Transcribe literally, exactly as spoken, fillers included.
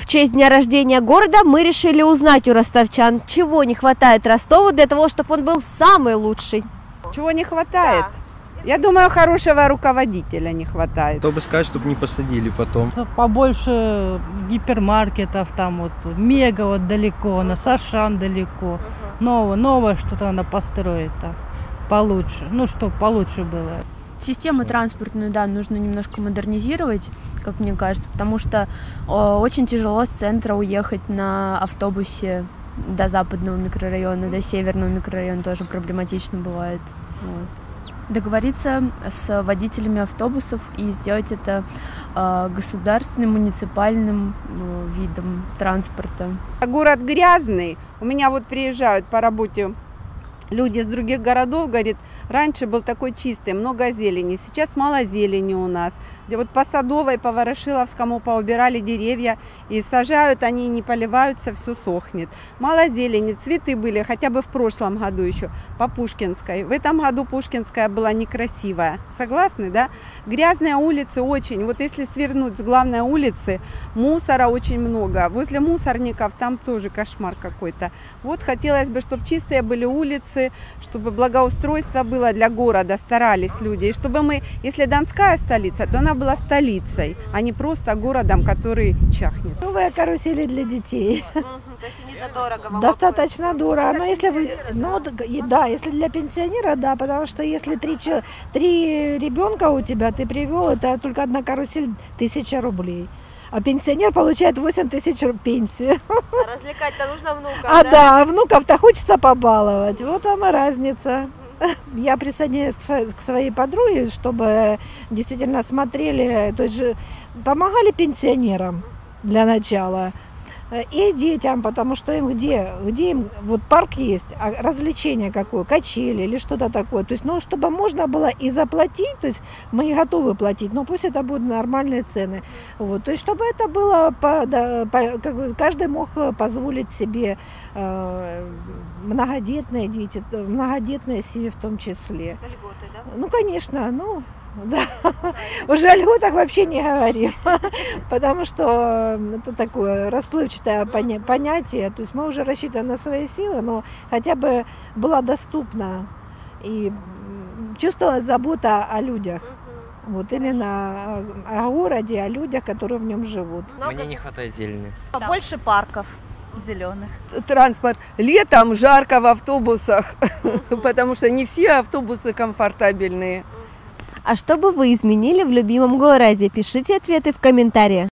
честь дня рождения города мы решили узнать у ростовчан, чего не хватает Ростову для того, чтобы он был самый лучший. Чего не хватает? Да. Я думаю, хорошего руководителя не хватает. Кто бы сказать, чтобы не посадили потом. Побольше гипермаркетов, там вот Мега вот далеко, на Сашан далеко. Новое, новое что-то надо построить так, получше, ну что получше было. Систему транспортную, да, нужно немножко модернизировать, как мне кажется, потому что о, очень тяжело с центра уехать на автобусе до западного микрорайона, до северного микрорайона тоже проблематично бывает. Вот. Договориться с водителями автобусов и сделать это э, государственным, муниципальным э, видом транспорта. Город грязный. У меня вот приезжают по работе люди из других городов, говорят, раньше был такой чистый, много зелени, сейчас мало зелени у нас. Где вот по Садовой, по Ворошиловскому поубирали деревья и сажают, они не поливаются, все сохнет. Мало зелени, цветы были хотя бы в прошлом году еще по Пушкинской. В этом году Пушкинская была некрасивая. Согласны, да? Грязные улицы очень. Вот если свернуть с главной улицы, мусора очень много. Возле мусорников там тоже кошмар какой-то. Вот хотелось бы, чтобы чистые были улицы, чтобы благоустройство было для города, старались люди. И чтобы мы, если Донская столица, то она была столицей, а не просто городом, который чахнет. Новые карусели для детей. То есть они дорого. Достаточно дорого. Но если вы, ну, да, если для пенсионера, да, потому что если три, три ребенка у тебя, ты привел, это только одна карусель тысяча рублей. А пенсионер получает восемь тысяч пенсии. А развлекать-то нужно внуков, а да? да, внуков-то хочется побаловать. Вот вам и разница. Я присоединяюсь к своей подруге, чтобы действительно смотрели, то есть помогали пенсионерам для начала и детям, потому что им где, где им, вот парк есть, а развлечение какое, качели или что-то такое, то есть, ну, чтобы можно было и заплатить, то есть мы не готовы платить, но пусть это будут нормальные цены, вот, то есть, чтобы это было, по, да, по, как бы каждый мог позволить себе э, многодетные дети, многодетные семьи в том числе. Льготы, да? Ну, конечно, ну, да. Уже о льготах вообще не говорим, потому что это такое расплывчатое понятие, то есть мы уже рассчитываем на свои силы, но хотя бы была доступна и чувствовалась забота о людях. Вот именно о городе, о людях, которые в нем живут. Мне не хватает зелени. Побольше парков зеленых. Транспорт. Летом жарко в автобусах, потому что не все автобусы комфортабельные. А что бы вы изменили в любимом городе? Пишите ответы в комментариях.